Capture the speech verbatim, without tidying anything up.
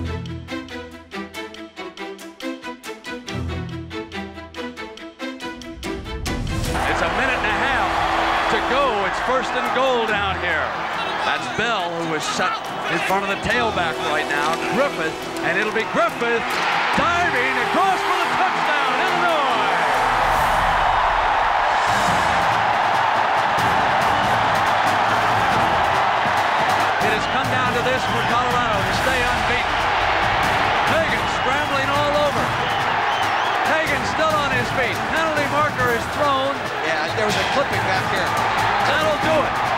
It's a minute and a half to go. It's first and goal down here. That's Bell, who is set in front of the tailback right now. Griffith, and it'll be Griffith diving across for the touchdown, Illinois. It has come down to this for Colorado to stay unbeaten. Hagan scrambling all over. Hagan still on his feet. Penalty marker is thrown. Yeah, there was a clipping back here. That'll do it.